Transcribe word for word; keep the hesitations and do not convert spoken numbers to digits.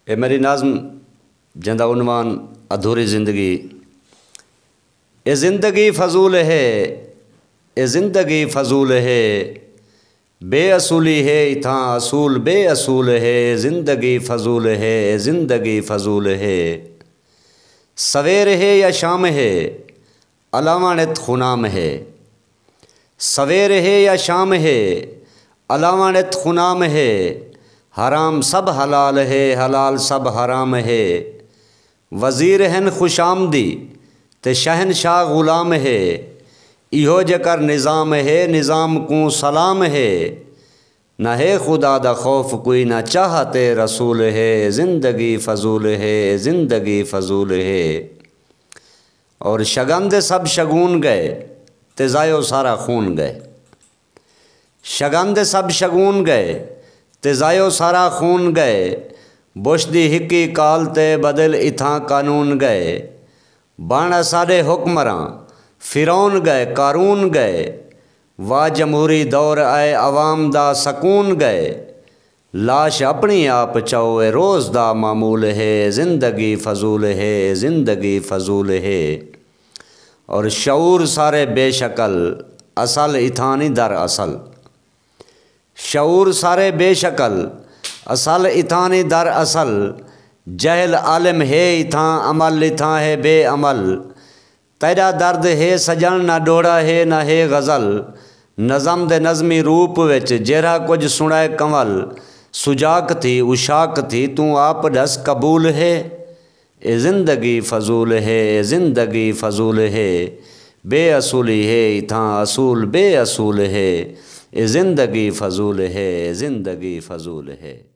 اے میری نظم جندہ عنوان ادھوری زندگی. اے زندگی فضول ہے، اے زندگی فضول ہے، بے اصولی ہے اتھاں اصول بے اصول ہے. زندگی فضول ہے، زندگی فضول ہے، سویر ہے یا شام ہے علاوانت خنام ہے. سویر ہے یا شام ہے علاوانت خنام ہے، حرام سب حلال ہے حلال سب حرام ہے. وزیر ہن خوش آمدی تے شہنشاہ غلام ہے، ایہو جکر نظام ہے نظام کو سلام ہے. نہ ہے خدا دا خوف کوئی نہ چاہتے رسول ہے. زندگی فضول ہے، زندگی فضول ہے. اور شگند سب شگون گئے تے ضائع سارا خون گئے. شگند سب شگون گئے تے ضائع سارا خون گئے. بشدی ہکی کال تے بدل اتھاں قانون گئے. بان ساڈے حکمراں فرعون گئے قارون گئے. واہ جمہوری دور آئے عوام دا سکون گئے. لاش اپنی آپ چاوے روز دا معمول ہے. زندگی فضول ہے، زندگی فضول ہے. اور شعور سارے بے شکل اصل اتھانی در اصل. شعور سارے بے شکل اصل اتھانی در اصل. جہل عالم ہے اتھاں عمل اتھاں ہے بے عمل. تیرا درد ہے سجن نہ ڈوڑا ہے نہ ہے غزل. نظم دے نظمی روپ وچ جہرا کچھ سنائے کنول. سجاک تھی اشاک تھی تو آپ ڈس قبول ہے. اے زندگی فضول ہے، زندگی فضول ہے، بے اصولی ہے اتھاں اصول بے اصول ہے. اے زندگی فضول ہے، زندگی فضول ہے.